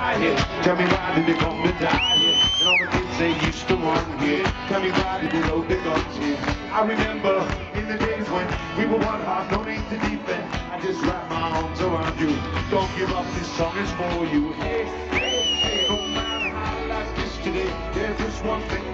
die here? Tell me why did they come to die here? And all the kids they used to run here. Tell me why did they load their guns here? I remember in the days when we were one heart, no need to defend. I just wrap my arms around you. Don't give up, this song is for you. Hey, hey, hey, no matter how life is today, there's just one thing